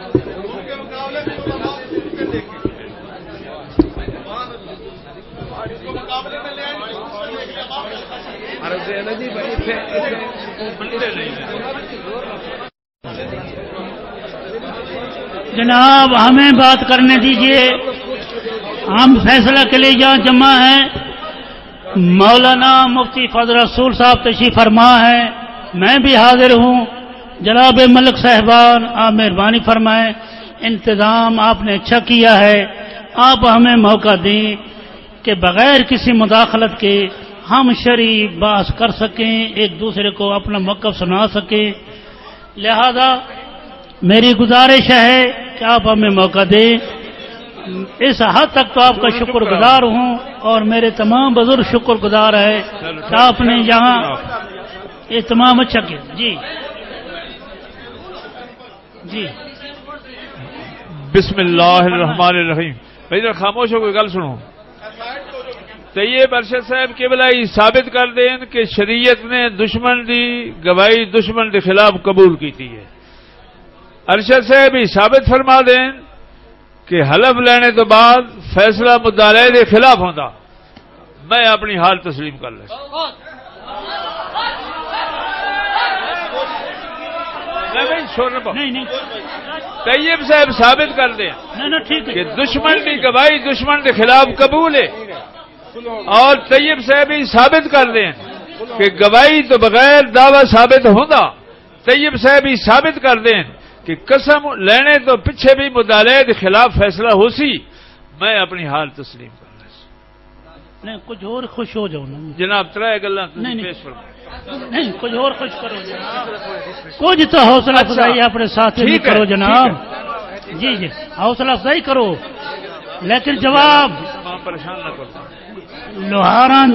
جناب ہمیں بات کرنے دیجئے، ہم فیصلہ کے لیے جہاں جمع ہیں، مولانا مفتی فضل رسول صاحب تشریف فرما ہے، میں بھی حاضر ہوں۔ جناب ملک صاحبان آپ مہربانی فرمائیں، انتظام آپ نے اچھا کیا ہے، آپ ہمیں موقع دیں کہ بغیر کسی مداخلت کے ہم شرعی بحث کر سکیں، ایک دوسرے کو اپنا موقف سنا سکیں۔ لہذا میری گزارش ہے کہ آپ ہمیں موقع دیں۔ اس حد تک تو آپ کا شکر گزار ہوں اور میرے تمام بزرگ شکر گزار ہے کہ آپ نے یہاں اہتمام اچھا کیا۔ جی جی بسم اللہ الرحمن الرحیم۔ بھائی خاموش ہو کوئی گل سنو۔ طیب ارشد صاحب قبلہ ثابت کر دیں کہ شریعت نے دشمن دی گواہی دشمن کے خلاف قبول کی ہے۔ ارشد صاحب ہی ثابت فرما دیں کہ حلف لینے تو بعد فیصلہ مدعے کے خلاف ہوتا، میں اپنی حال تسلیم کر لیں۔ طیب صاحب ثابت کر دیں کہ دشمن کی گواہی دشمن کے خلاف قبول ہے، اور طیب صاحب ہی ثابت کر دیں کہ گواہی تو بغیر دعوی ثابت ہوتا۔ طیب صاحب ہی ثابت کر دیں کہ قسم لینے تو پیچھے بھی مدعے کے خلاف فیصلہ ہو سی، میں اپنی حال تسلیم کر لیں۔ نہیں کچھ اور خوش ہو جاؤ نا جناب ترے گلاں پیش نہیں کچھ اور خوش کرو جناب، کچھ تو حوصلہ افزائی اپنے ساتھی کرو جناب۔ جی جی حوصلہ افزائی کرو، لیکن جواب پریشان نہ کرتا۔ لوہاران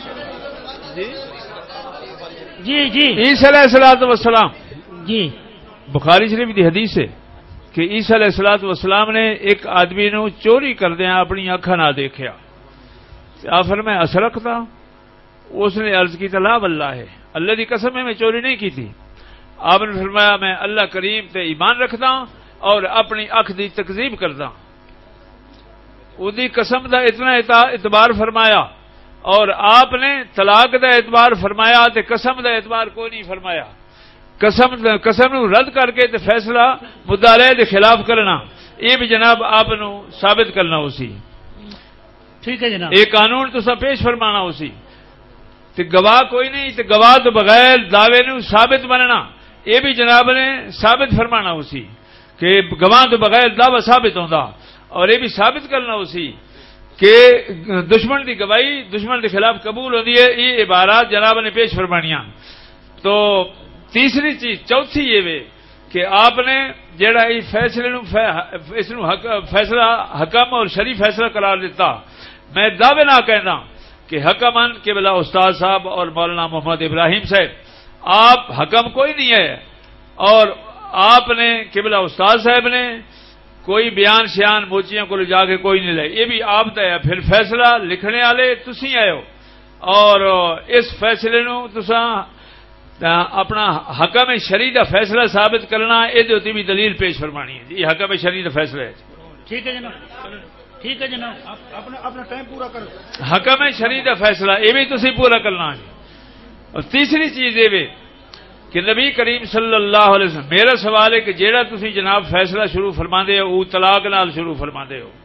جی جی عیسیٰ علیہ الصلوۃ والسلام، جی بخاری شریف کی حدیث ہے کہ عیسیٰ علیہ الصلوۃ والسلام نے ایک آدمی نو چوری کردیا اپنی اکھاں نہ دیکھیا، آپ فرمایا اسرقتا؟ اس نے عرض کی لا واللہ ہے، اللہ کی قسم ہے میں چوری نہیں کی تھی۔ آپ نے فرمایا میں اللہ کریم تے ایمان رکھدا اور اپنی اکھ دی تکذیب کردا۔ اودی قسم دا اتنا اعتبار فرمایا، اور آپ نے طلاق دا اعتبار فرمایا تے قسم دا اعتبار کوئی نہیں فرمایا۔ قسم نو رد کر کے تے فیصلہ مدعے دے خلاف کرنا، یہ بھی جناب آپ نو ثابت کرنا اسی۔ ٹھیک ہے جناب، ایک قانون تسا پیش فرمانا اسی تے گواہ کوئی نہیں تے گواہ تو بغیر دعوے نو ثابت بننا، یہ بھی جناب نے ثابت فرمانا اسی کہ گواہ تو بغیر دعوی ثابت ہوندا، اور یہ بھی ثابت کرنا اسی کہ دشمن کی گواہی دشمن کے خلاف قبول ہوتی ہے۔ یہ عبارات جناب نے پیش فرمانیاں۔ تو تیسری چیز چوتھی یہ وے کہ آپ نے جڑا اس فیصلے اس فیصلہ حکم اور شرعی فیصلہ قرار دیتا، میں دعوے نہ کہنا کہ حکمن کے بلا استاد صاحب اور مولانا محمد ابراہیم صاحب، آپ حکم کوئی نہیں ہے، اور آپ نے قبلہ استاد صاحب نے کوئی بیان شیان موچیاں کو لے جا کے کوئی نہیں لے، یہ بھی آپ طے ہے۔ پھر فیصلہ لکھنے والے تسی آئے ہو، اور اس فیصلے نو تساں اپنا حکم شرعی دا فیصلہ ثابت کرنا، یہ بھی دلیل پیش فرمانی ہے۔ یہ حکم شرعی دا فیصلہ ہے۔ ٹھیک ہے جناب، ٹھیک ہے جناب، اپنا ٹائم پورا کرو۔ حکم شرعی دا فیصلہ یہ بھی تسی پورا کرنا ہے۔ اور تیسری چیز یہ کہ نبی کریم صلی اللہ علیہ وسلم، میرا سوال ہے کہ جیڑا تسی جناب فیصلہ شروع فرما دے ہو وہ طلاق نال شروع فرما دے ہو،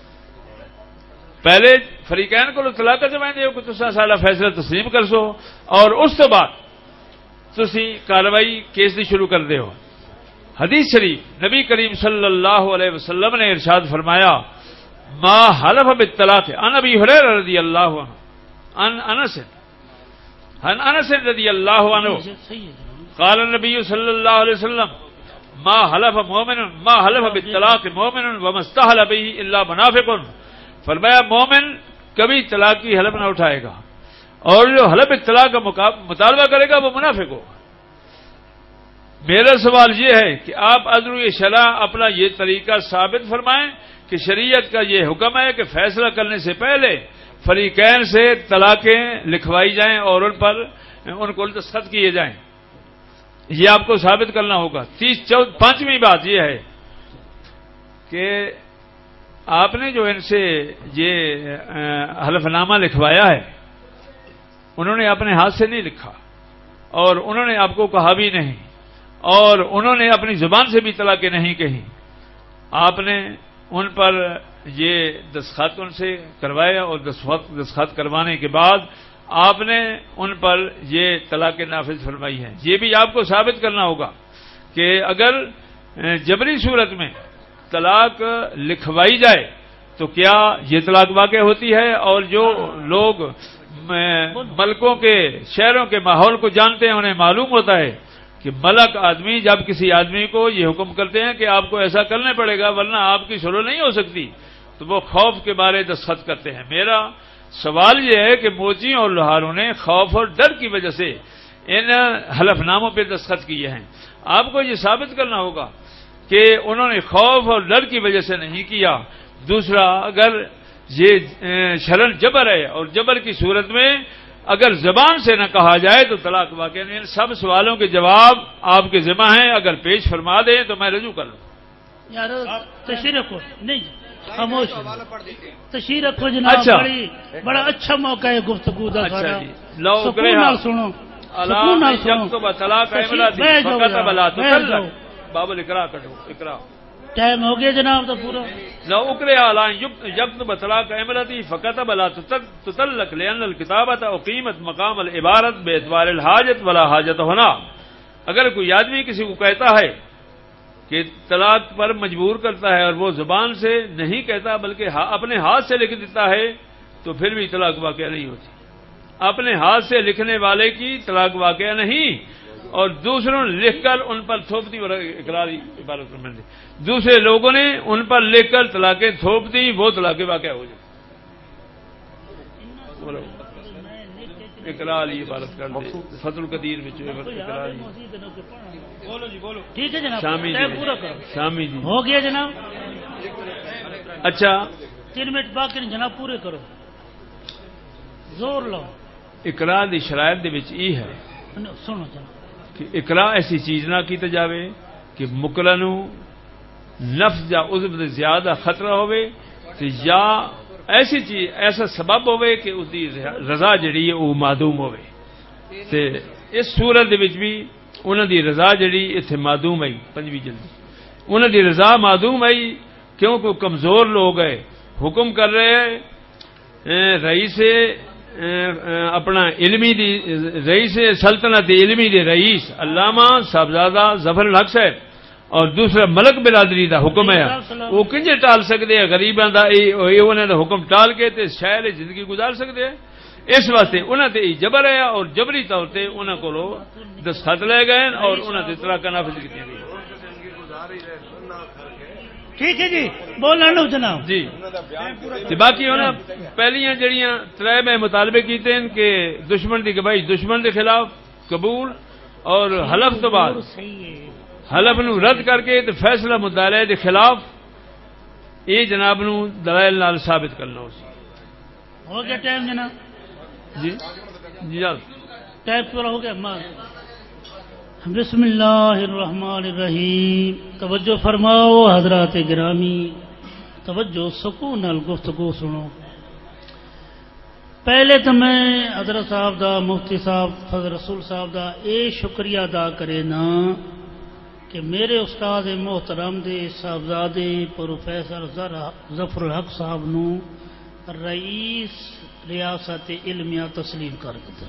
پہلے فریقین کو طلاق چاہتے ہو کہ تسا سارا فیصلہ تسلیم کر سو، اور اس تو بعد تسی کاروائی کیس دی شروع کر دے ہو۔ حدیث شریف نبی کریم صلی اللہ علیہ وسلم نے ارشاد فرمایا ما حلف بالطلاق عن ابی ہریرہ رضی اللہ عنہ عن انس رضی اللہ عنہ قال النبی صلی اللہ علیہ وسلم ما حلف بالطلاق مومن وما استحل به الا منافق، فرمایا مومن کبھی طلاق کی حلف نہ اٹھائے گا، اور جو حلف بالطلاق کا مطالبہ کرے گا وہ منافق ہوگا۔ میرا سوال یہ ہے کہ آپ عدل شرع اپنا یہ طریقہ ثابت فرمائیں کہ شریعت کا یہ حکم ہے کہ فیصلہ کرنے سے پہلے فریقین سے طلاقیں لکھوائی جائیں اور ان کو دستخط کیے جائیں، یہ آپ کو ثابت کرنا ہوگا۔ پانچویں بات یہ ہے کہ آپ نے جو ان سے یہ حلف نامہ لکھوایا ہے انہوں نے اپنے ہاتھ سے نہیں لکھا، اور انہوں نے آپ کو کہا بھی نہیں، اور انہوں نے اپنی زبان سے بھی طلاقیں نہیں کہی. آپ نے ان پر یہ دستخط ان سے کروایا، اور دستخط کروانے کے بعد آپ نے ان پر یہ طلاق نافذ فرمائی ہے. یہ بھی آپ کو ثابت کرنا ہوگا کہ اگر جبری صورت میں طلاق لکھوائی جائے تو کیا یہ طلاق واقع ہوتی ہے، اور جو لوگ ملکوں کے شہروں کے ماحول کو جانتے ہیں انہیں معلوم ہوتا ہے کہ ملک آدمی جب کسی آدمی کو یہ حکم کرتے ہیں کہ آپ کو ایسا کرنا پڑے گا ورنہ آپ کی سلو نہیں ہو سکتی، تو وہ خوف کے بارے دستخط کرتے ہیں. میرا سوال یہ ہے کہ موچیوں اور لوہاروں نے خوف اور ڈر کی وجہ سے ان حلف ناموں پہ دستخط کیے ہیں. آپ کو یہ ثابت کرنا ہوگا کہ انہوں نے خوف اور ڈر کی وجہ سے نہیں کیا. دوسرا، اگر یہ شرن جبر ہے اور جبر کی صورت میں اگر زبان سے نہ کہا جائے تو طلاق واقع نہیں. سب سوالوں کے جواب آپ کے ذمہ ہیں، اگر پیش فرما دیں تو میں رجوع کر لوں. یار تشریح رکھو، نہیں خاموش تشریح رکھو جناب. اچھا، بڑا اچھا موقع ہے گفتگو کا. اچھا جی، لو سکون نال سنو، سکون نال سنو. باب الاقراء کٹو اقراء. ٹائم ہو گیا جناب تو پورا. لو اقرا لا یکتب طلاق امرأتی فكتب لا تطلق لأن الكتابة اقیمت مقام العبارت باعتبار الحاجت ولا حاجت ہونا. اگر کوئی آدمی کسی کو کہتا ہے کہ طلاق پر مجبور کرتا ہے اور وہ زبان سے نہیں کہتا بلکہ اپنے ہاتھ سے لکھ دیتا ہے تو پھر بھی طلاق واقع نہیں ہوتی. اپنے ہاتھ سے لکھنے والے کی طلاق واقع نہیں، اور دوسروں نے لکھ کر ان پر تھوپ دی اور اقراری عبارت میں دی. دوسرے لوگوں نے ان پر لکھ کر طلاقیں تھوپ دی، وہ طلاقیں واقع ہو جائیں. اقرار یہ عبارت کر دے فتح القدیر میں اقرار. ٹھیک ہے جناب، شامی جی، پورا کرو. شامی جی ہو گیا جناب. اچھا 3 منٹ باقی نہیں جناب، پورے کرو، زور لو. اقرار دی شرائط دے وچ یہ ہے سنو جناب کہ اقرار ایسی چیز نہ کیتا جاوے کہ مکرہ نو لفظ یا عضو دے زیادہ خطرہ ہوئے، تے یا ایسی چیز ایسا سبب ہوئے کہ اس دی رضا جڑی ہے وہ معدوم ہوئے. تے اس صورت دے وچ بھی انہاں دی رضا جڑی ایتھے معدوم آئی. 5ویں جلد انہاں دی رضا معدوم آئی کیونکہ کمزور لوگ ہے. حکم کر رہے رئیس اپنا علمی دی رئیس سلطنت علمی دے رئیس علامہ صاحبزادہ ظفر الحق صاحب، اور دوسرا ملک برادری دا حکم ہے. وہ کنجے ٹال سکتے ہیں غریباں دا انہوں دا حکم ٹال کے تے شہر زندگی گزار سکتے ہیں. اس واسطے انہوں تے جبر ہے اور جبری طور تے انہوں کو دستخط لے گئے اور انہوں تے طلاق نافذ کی گئی. ٹھیک ہے جی، بولنا لو جناب جی. باقی انہوں پہلیاں جڑیاں 3 میں مطالبے کیتے ہیں کہ دشمن دی گواہی دشمن دے خلاف قبول، اور حلف تو بعد حلف نو رد کر کے تے فیصلہ مدعا دے خلاف یہ جناب نو دلائل نال ثابت کرنا. ہو گیا ٹائم جناب. جی جی ٹائم پورا ہو گیا. بسم اللہ الرحمن الرحیم. توجہ فرماؤ حضرات گرامی، توجہ سکون نال گفتگو سنو. پہلے تو میں حضرت صاحب دا مفتی صاحب فضل رسول صاحب دا اے شکریہ ادا کرے نا کہ میرے استاد محترم دے صاحبزادے پروفیسر ظفر الحق صاحب نو رئیس ریاست علمیہ تسلیم کر دیتا.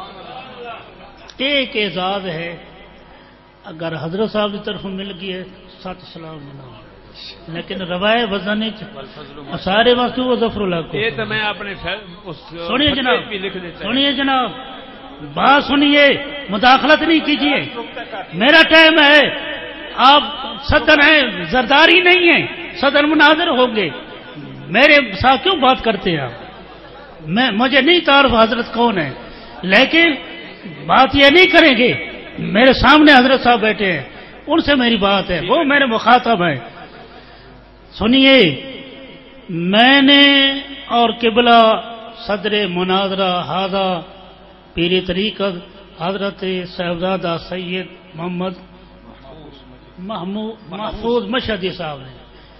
ایک اعزاز ہے. اگر حضرت صاحب کی طرف مل گئی ہے 7 سلام ملا، لیکن روایت وزن سارے وقت وہ ظفر الحق کو. یہ تو میں اپنے سنیے جناب، سنیے جناب، بات سنیے، مداخلت نہیں کیجیے. میرا ٹائم ہے، آپ صدر ہیں، زرداری نہیں ہیں، صدر مناظر ہوں گے. میرے ساتھ کیوں بات کرتے ہیں آپ؟ مجھے نہیں تعارف حضرت کون ہے، لیکن بات یہ نہیں کریں گے. میرے سامنے حضرت صاحب بیٹھے ہیں، ان سے میری بات ہے، وہ میرے مخاطب ہیں. سنیے، میں نے اور قبلہ صدر مناظرہ ہادہ پیر طریقت حضرت صاحبزادہ سید محمد محفوظ مشہدی صاحب نے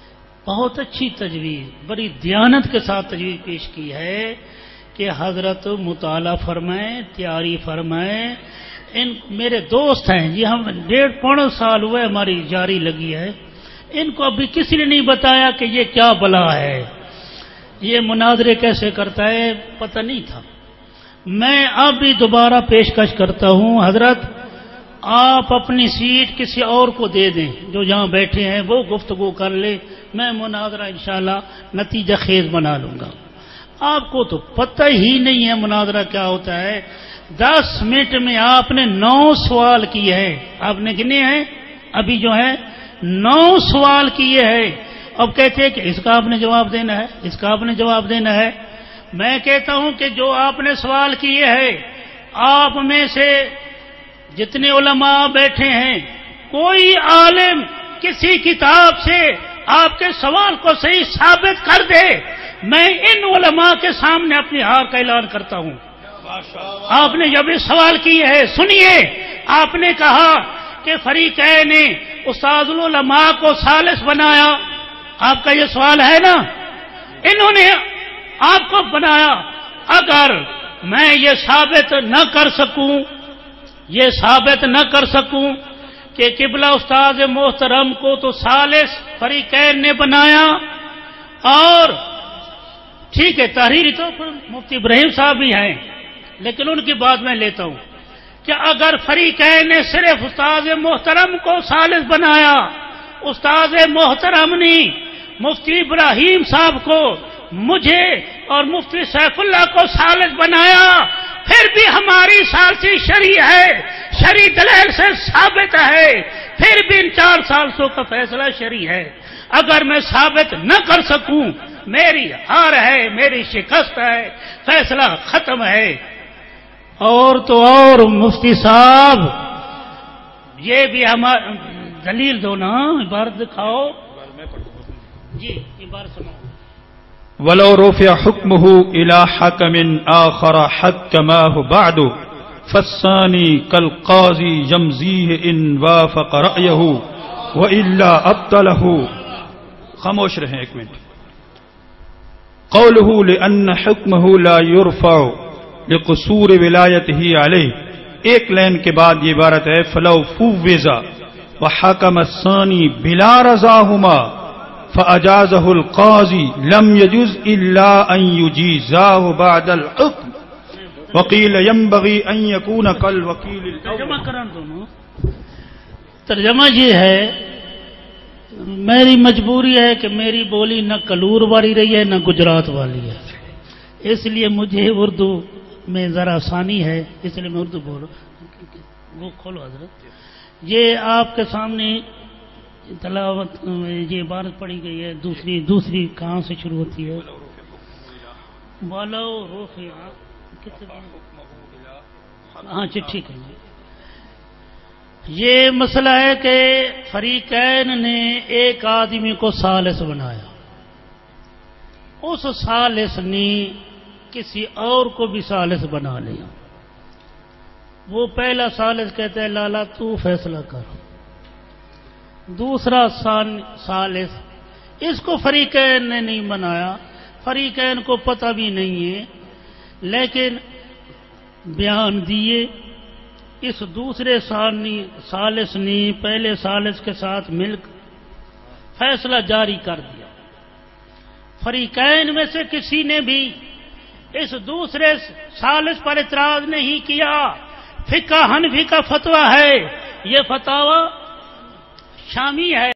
بہت اچھی تجویز، بڑی دیانت کے ساتھ تجویز پیش کی ہے کہ حضرت مطالعہ فرمائیں، تیاری فرمائیں. میرے دوست ہیں جی، ہم 1.5 سال ہوئے ہماری جاری لگی ہے، ان کو ابھی کسی نے نہیں بتایا کہ یہ کیا بلا ہے، یہ مناظرے کیسے کرتا ہے، پتہ نہیں تھا. میں اب بھی دوبارہ پیشکش کرتا ہوں، حضرت آپ اپنی سیٹ کسی اور کو دے دیں، جو یہاں بیٹھے ہیں وہ گفتگو کر لے، میں مناظرہ انشاءاللہ نتیجہ خیز بنا لوں گا. آپ کو تو پتہ ہی نہیں ہے مناظرہ کیا ہوتا ہے. 10 منٹ میں آپ نے 9 سوال کیے ہیں. آپ نے کتنے ہیں ابھی جو ہے 9 سوال کیے ہیں. اب کہتے ہیں کہ اس کا آپ نے جواب دینا ہے، اس کا آپ نے جواب دینا ہے. میں کہتا ہوں کہ جو آپ نے سوال کیے ہیں، آپ میں سے جتنے علماء بیٹھے ہیں، کوئی عالم کسی کتاب سے آپ کے سوال کو صحیح ثابت کر دے، میں ان علماء کے سامنے اپنی ہار کا اعلان کرتا ہوں. آپ نے جب یہ سوال کیے ہے، سنیے، آپ نے کہا کہ فریقین نے استاد العلماء کو ثالث بنایا. آپ کا یہ سوال ہے نا، انہوں نے آپ کو بنایا. اگر میں یہ ثابت نہ کر سکوں کہ قبلہ استاد محترم کو تو ثالث فریقین نے بنایا، اور ٹھیک ہے تحریری تو مفتی ابراہیم صاحب بھی ہیں، لیکن ان کی بات میں لیتا ہوں کہ اگر فریقین نے صرف استاد محترم کو ثالث بنایا، استاد محترم نے مفتی ابراہیم صاحب کو، مجھے اور مفتی سیف اللہ کو ثالث بنایا، پھر بھی ہماری ثالثی شرعی ہے، شرعی دلیل سے ثابت ہے، پھر بھی ان 4 ثالثوں کا فیصلہ شرعی ہے. اگر میں ثابت نہ کر سکوں، میری ہار ہے، میری شکست ہے، فیصلہ ختم ہے. اور تو اور مفتی صاحب یہ بھی ہمارا دلیل دو نا، عبارت دکھاؤ جی، عبارت سناؤ. ولو رفع حكمه إلى حكم آخر حكماه بعد فالثاني كالقاضي يمزيه إن وافق رأيه وإلا أبطله. خاموش رہیں ایک منٹ. قوله لأن حكمه لا يرفع لقصور ولایته عليه، ایک لائن کے بعد یہ عبارت ہے فلو فوض وحكم الثاني بلا رضاهما فأجازه القاضي لم يجوز إلا أن يجيزاه بعد الحكم وقيل ينبغي أن يكون كالوكيل الأول. ترجمہ یہ ہے، میری مجبوری ہے کہ میری بولی نہ کلور والی رہی ہے نہ گجرات والی ہے، اس لیے مجھے اردو میں ذرا آسانی ہے، اس لیے میں اردو بول رہا ہوں. وہ کھولو حضرت. یہ آپ کے سامنے تلاوت یہ عبارت پڑھی گئی ہے. دوسری کہاں سے شروع ہوتی ہے؟ ولو رفع، ہاں جی ٹھیک ہے. یہ مسئلہ ہے کہ فریقین نے ایک آدمی کو ثالث بنایا، اس ثالث نے کسی اور کو بھی ثالث بنا لیا. وہ پہلا ثالث کہتا ہے لالا تو فیصلہ کر، دوسرا ثالث اس کو فریقین نے نہیں بنایا، فریقین کو پتہ بھی نہیں ہے، لیکن بیان دیے. اس دوسرے ثالث نے پہلے ثالث کے ساتھ مل کر فیصلہ جاری کر دیا. فریقین میں سے کسی نے بھی اس دوسرے ثالث پر اعتراض نہیں کیا. فقہ حنفی کا فتویٰ ہے، یہ فتاوی شامی ہے.